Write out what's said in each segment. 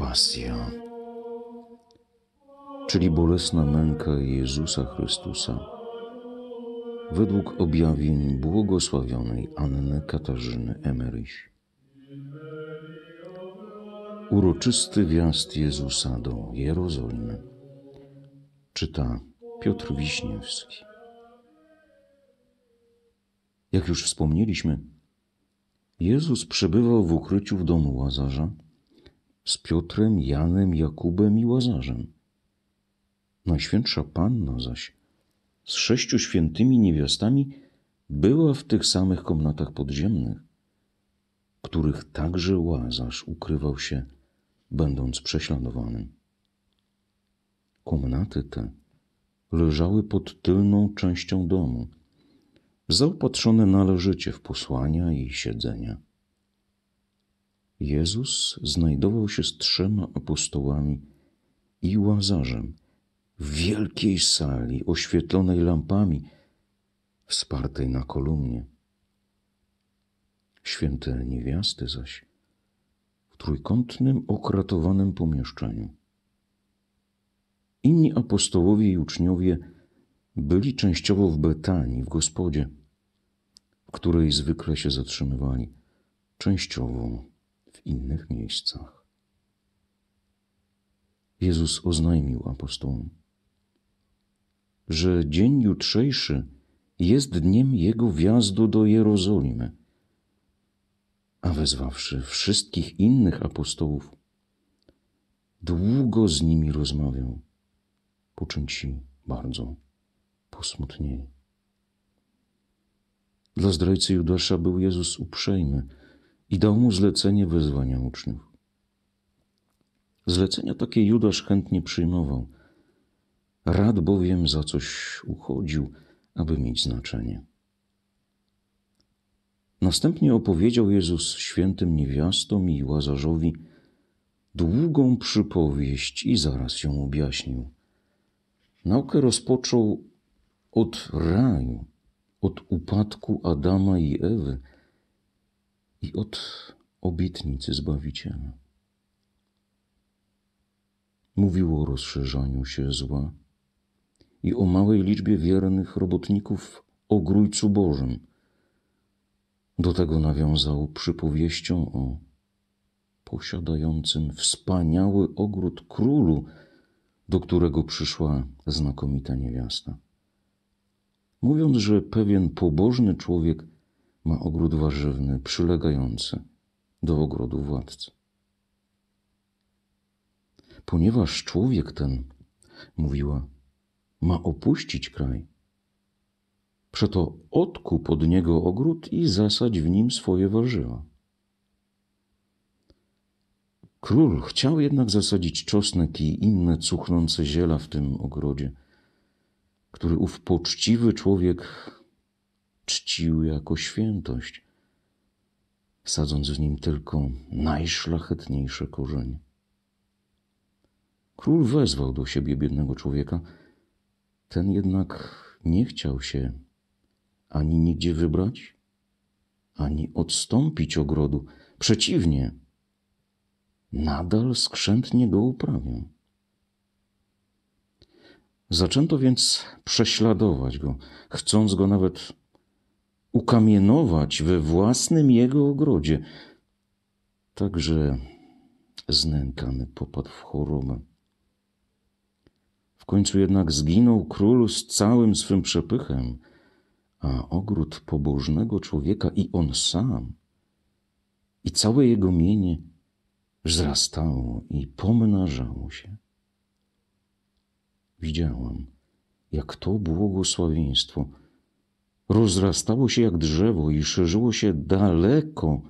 Pasja, czyli bolesna męka Jezusa Chrystusa, według objawień błogosławionej Anny Katarzyny Emmerich. Uroczysty wjazd Jezusa do Jerozolimy. Czyta Piotr Wiśniewski. Jak już wspomnieliśmy, Jezus przebywał w ukryciu w domu Łazarza z Piotrem, Janem, Jakubem i Łazarzem. Najświętsza Panna zaś z 6 świętymi niewiastami była w tych samych komnatach podziemnych, w których także Łazarz ukrywał się, będąc prześladowanym. Komnaty te leżały pod tylną częścią domu, zaopatrzone należycie w posłania i siedzenia. Jezus znajdował się z 3 apostołami i Łazarzem w wielkiej sali oświetlonej lampami, wspartej na kolumnie. Święte niewiasty zaś w trójkątnym, okratowanym pomieszczeniu. Inni apostołowie i uczniowie byli częściowo w Betanii, w gospodzie, w której zwykle się zatrzymywali, częściowo w innych miejscach. Jezus oznajmił apostołom, że dzień jutrzejszy jest dniem Jego wjazdu do Jerozolimy, a wezwawszy wszystkich innych apostołów, długo z nimi rozmawiał, po czym ci bardzo posmutnieli. Dla zdrajcy Judasza był Jezus uprzejmy i dał mu zlecenie wezwania uczniów. Zlecenia takie Judasz chętnie przyjmował, rad bowiem za coś uchodził, aby mieć znaczenie. Następnie opowiedział Jezus świętym niewiastom i Łazarzowi długą przypowieść i zaraz ją objaśnił. Naukę rozpoczął od raju, od upadku Adama i Ewy i od obietnicy Zbawiciela. Mówił o rozszerzaniu się zła i o małej liczbie wiernych robotników w ogrójcu Bożym. Do tego nawiązał przypowieścią o posiadającym wspaniały ogród królu, do którego przyszła znakomita niewiasta. Mówiąc, że pewien pobożny człowiek ma ogród warzywny przylegający do ogrodu władcy. Ponieważ człowiek ten, mówiła, ma opuścić kraj, przeto odkup od niego ogród i zasadź w nim swoje warzywa. Król chciał jednak zasadzić czosnek i inne cuchnące ziela w tym ogrodzie, który ów poczciwy człowiek czcił jako świętość, sadząc w nim tylko najszlachetniejsze korzenie. Król wezwał do siebie biednego człowieka, ten jednak nie chciał się ani nigdzie wybrać, ani odstąpić ogrodu. Przeciwnie, nadal skrzętnie go uprawiał. Zaczęto więc prześladować go, chcąc go nawet ukamienować we własnym jego ogrodzie. Także znękany popadł w chorobę. W końcu jednak zginął król z całym swym przepychem, a ogród pobożnego człowieka i on sam, i całe jego mienie wzrastało i pomnażało się. Widziałam, jak to błogosławieństwo rozrastało się jak drzewo i szerzyło się daleko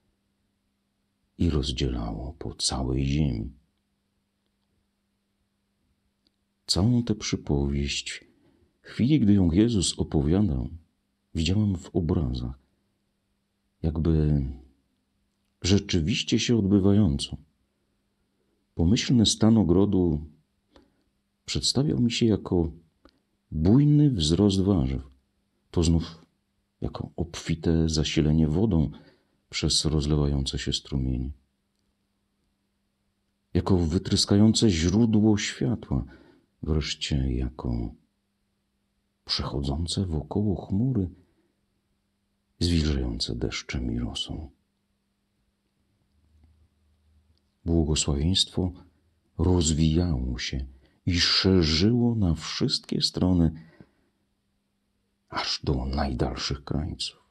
i rozdzielało po całej ziemi. Całą tę przypowieść, w chwili, gdy ją Jezus opowiadał, widziałam w obrazach, jakby rzeczywiście się odbywającą. Pomyślny stan ogrodu przedstawiał mi się jako bujny wzrost warzyw, to znów jako obfite zasilenie wodą przez rozlewające się strumienie. jako wytryskające źródło światła, wreszcie jako przechodzące wokoło chmury, zwilżające deszczem i rosą. Błogosławieństwo rozwijało się i szerzyło na wszystkie strony, aż do najdalszych krańców.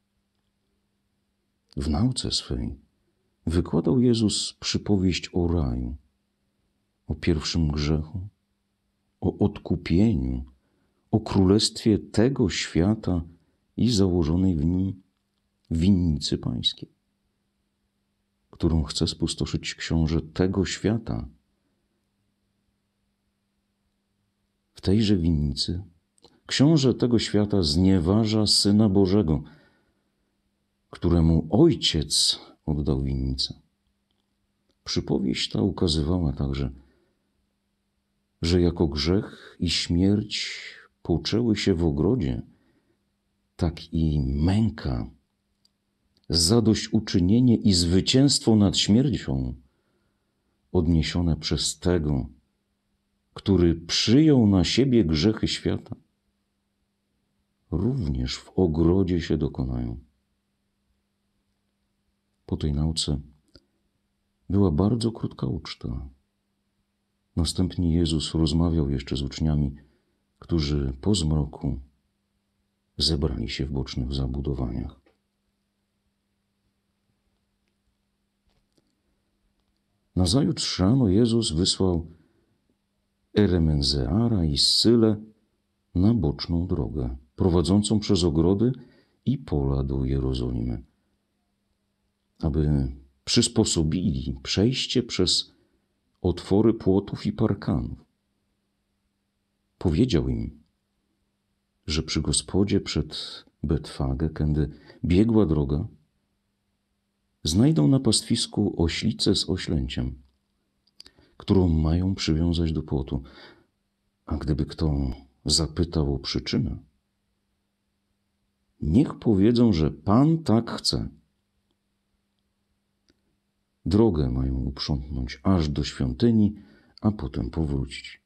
W nauce swej wykładał Jezus przypowieść o raju, o pierwszym grzechu, o odkupieniu, o królestwie tego świata i założonej w nim winnicy pańskiej, którą chce spustoszyć książę tego świata. W tejże winnicy książę tego świata znieważa Syna Bożego, któremu Ojciec oddał winnicę. Przypowieść ta ukazywała także, że jako grzech i śmierć poczęły się w ogrodzie, tak i męka, zadośćuczynienie i zwycięstwo nad śmiercią odniesione przez tego, który przyjął na siebie grzechy świata, również w ogrodzie się dokonają. Po tej nauce była bardzo krótka uczta. Następnie Jezus rozmawiał jeszcze z uczniami, którzy po zmroku zebrali się w bocznych zabudowaniach. Nazajutrz rano Jezus wysłał Eremenzeara i Scylę na boczną drogę, prowadzącą przez ogrody i pola do Jerozolimy, aby przysposobili przejście przez otwory płotów i parkanów. Powiedział im, że przy Gospodzie przed Betfagę, kędy biegła droga, znajdą na pastwisku oślicę z oślęciem, którą mają przywiązać do płotu. A gdyby kto zapytał o przyczynę, niech powiedzą, że Pan tak chce. Drogę mają uprzątnąć aż do świątyni, a potem powrócić.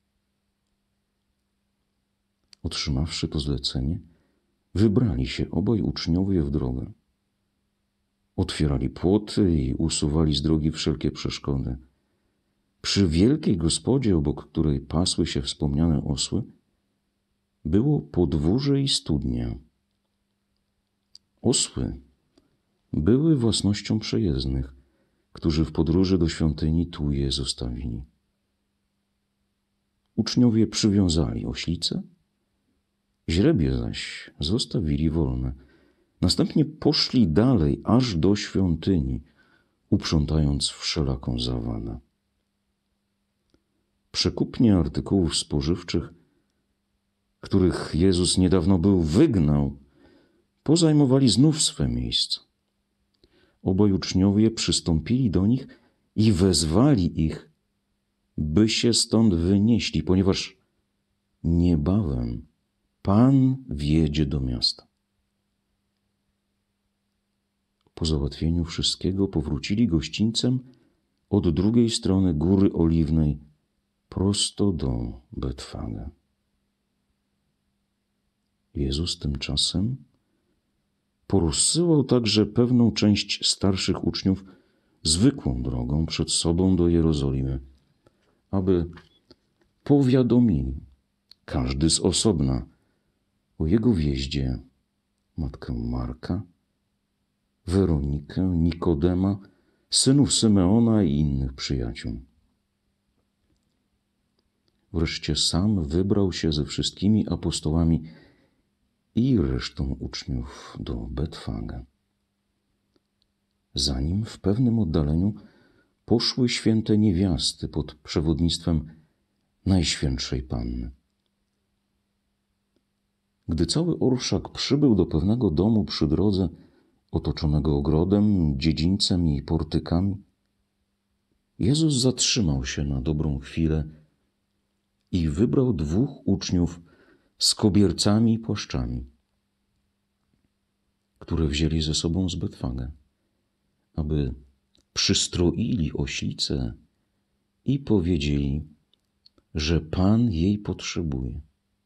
Otrzymawszy to zlecenie, wybrali się obaj uczniowie w drogę. Otwierali płoty i usuwali z drogi wszelkie przeszkody. Przy wielkiej gospodzie, obok której pasły się wspomniane osły, było podwórze i studnia. Osły były własnością przejezdnych, którzy w podróży do świątyni tu je zostawili. Uczniowie przywiązali oślice, źrebie zaś zostawili wolne. Następnie poszli dalej, aż do świątyni, uprzątając wszelaką zawadę. Przekupnie artykułów spożywczych, których Jezus niedawno był wygnał, pozajmowali znów swe miejsca. Obaj uczniowie przystąpili do nich i wezwali ich, by się stąd wynieśli, ponieważ niebawem Pan wjedzie do miasta. Po załatwieniu wszystkiego powrócili gościńcem od drugiej strony Góry Oliwnej prosto do Betfage. Jezus tymczasem porozsyłał także pewną część starszych uczniów zwykłą drogą przed sobą do Jerozolimy, aby powiadomili każdy z osobna o jego wjeździe matkę Marka, Weronikę, Nikodema, synów Symeona i innych przyjaciół. Wreszcie sam wybrał się ze wszystkimi apostołami i resztą uczniów do Betfage. Za nim w pewnym oddaleniu poszły święte niewiasty pod przewodnictwem Najświętszej Panny. Gdy cały orszak przybył do pewnego domu przy drodze, otoczonego ogrodem, dziedzińcem i portykami, Jezus zatrzymał się na dobrą chwilę i wybrał 2 uczniów z kobiercami i płaszczami, które wzięli ze sobą z Betfage, aby przystroili oślice i powiedzieli, że Pan jej potrzebuje.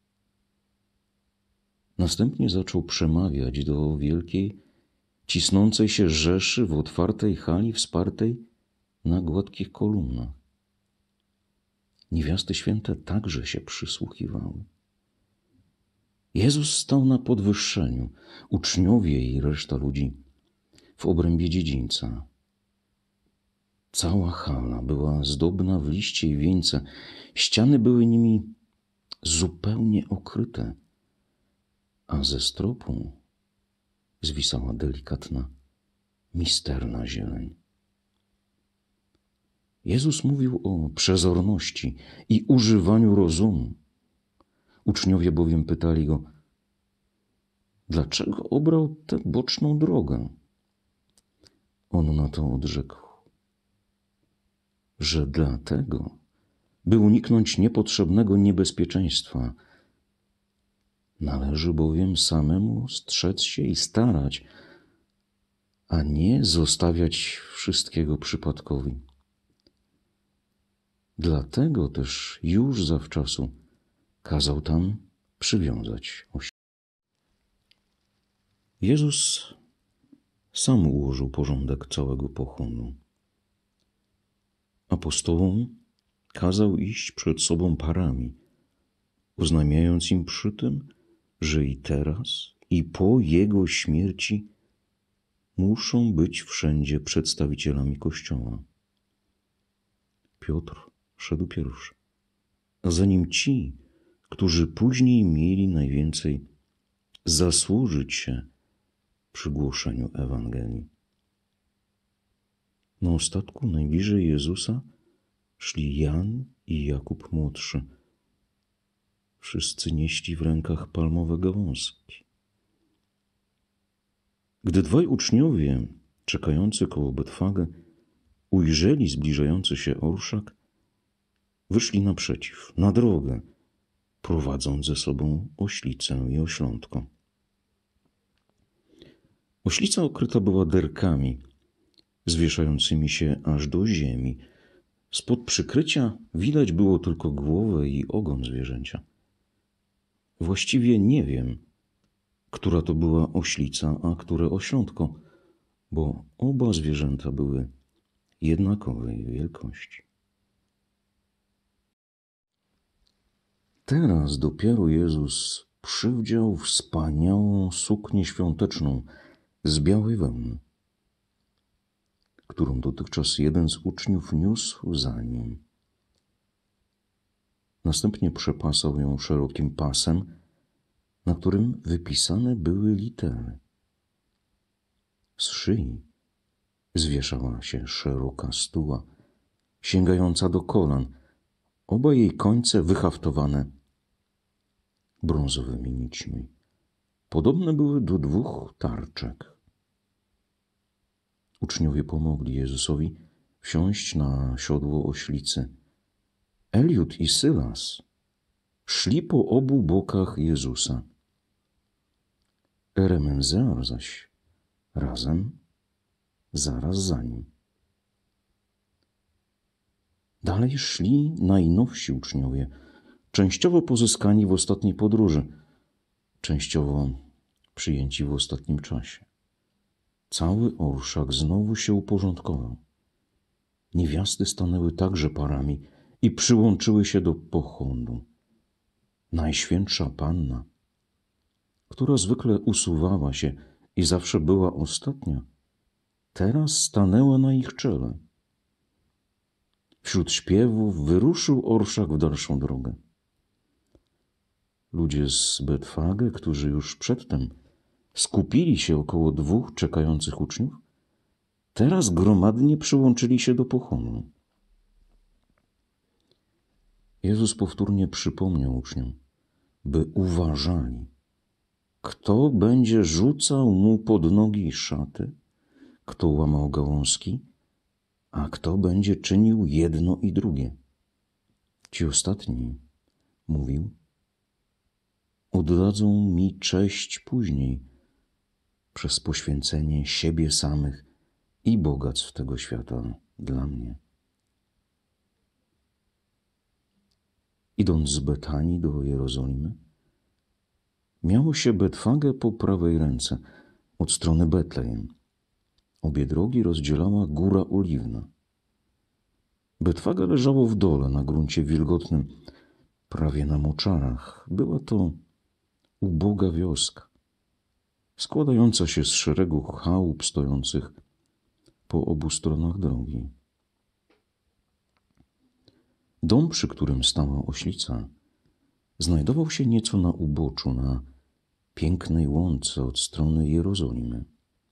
Następnie zaczął przemawiać do wielkiej, cisnącej się rzeszy w otwartej hali wspartej na gładkich kolumnach. Niewiasty święte także się przysłuchiwały. Jezus stał na podwyższeniu, uczniowie i reszta ludzi w obrębie dziedzińca. Cała hala była zdobna w liście i wieńce, ściany były nimi zupełnie okryte, a ze stropu zwisała delikatna, misterna zieleń. Jezus mówił o przezorności i używaniu rozumu. Uczniowie bowiem pytali go, dlaczego obrał tę boczną drogę? On na to odrzekł, że dlatego, by uniknąć niepotrzebnego niebezpieczeństwa. Należy bowiem samemu strzec się i starać, a nie zostawiać wszystkiego przypadkowi. Dlatego też już zawczasu kazał tam przywiązać oś. Jezus sam ułożył porządek całego pochonu. Apostołom kazał iść przed sobą parami, oznajmiając im przy tym, że i teraz, i po Jego śmierci muszą być wszędzie przedstawicielami Kościoła. Piotr szedł pierwszy, a za nim ci, którzy później mieli najwięcej zasłużyć się przy głoszeniu Ewangelii. Na ostatku najbliżej Jezusa szli Jan i Jakub młodszy. Wszyscy nieśli w rękach palmowe gałązki. Gdy dwaj uczniowie, czekający koło Betfage, ujrzeli zbliżający się orszak, wyszli naprzeciw, na drogę, prowadząc ze sobą oślicę i oślątko. Oślica okryta była derkami, zwieszającymi się aż do ziemi. Spod przykrycia widać było tylko głowę i ogon zwierzęcia. Właściwie nie wiem, która to była oślica, a które oślątko, bo oba zwierzęta były jednakowej wielkości. Teraz dopiero Jezus przywdział wspaniałą suknię świąteczną z białej wełny, którą dotychczas jeden z uczniów niósł za nim. Następnie przepasał ją szerokim pasem, na którym wypisane były litery. Z szyi zwieszała się szeroka stuła, sięgająca do kolan, oba jej końce wyhaftowane brązowymi nićmi. Podobne były do dwóch tarczek. Uczniowie pomogli Jezusowi wsiąść na siodło oślicy. Eliud i Sylas szli po obu bokach Jezusa. Eremenzeor zaś razem, zaraz za nim. Dalej szli najnowsi uczniowie, częściowo pozyskani w ostatniej podróży, częściowo przyjęci w ostatnim czasie. Cały orszak znowu się uporządkował. Niewiasty stanęły także parami i przyłączyły się do pochonu. Najświętsza Panna, która zwykle usuwała się i zawsze była ostatnia, teraz stanęła na ich czele. Wśród śpiewów wyruszył orszak w dalszą drogę. Ludzie z Betfage, którzy już przedtem skupili się około dwóch czekających uczniów, teraz gromadnie przyłączyli się do pochonu. Jezus powtórnie przypomniał uczniom, by uważali, kto będzie rzucał mu pod nogi szaty, kto łamał gałązki, a kto będzie czynił jedno i drugie. Ci ostatni, mówił, oddadzą mi cześć później przez poświęcenie siebie samych i bogactw tego świata dla mnie. idąc z Betanii do Jerozolimy, miało się Betfagę po prawej ręce, od strony Betlejem. Obie drogi rozdzielała Góra Oliwna. Betfaga leżało w dole, na gruncie wilgotnym, prawie na moczarach. Była to uboga wioska, składająca się z szeregu chałup stojących po obu stronach drogi. Dom, przy którym stała oślica, znajdował się nieco na uboczu, na pięknej łące od strony Jerozolimy.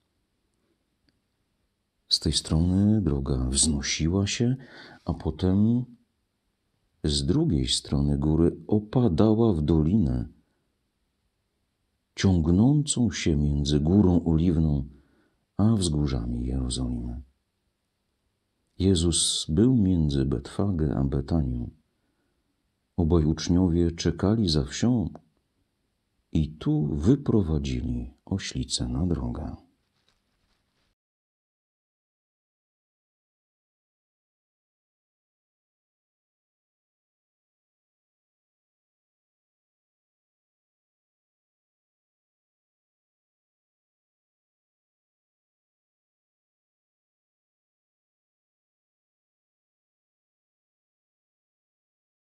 Z tej strony droga wznosiła się, a potem z drugiej strony góry opadała w dolinę, ciągnącą się między Górą Oliwną a wzgórzami Jerozolimy. Jezus był między Betfagę a Betanią. Obaj uczniowie czekali za wsią i tu wyprowadzili oślicę na drogę.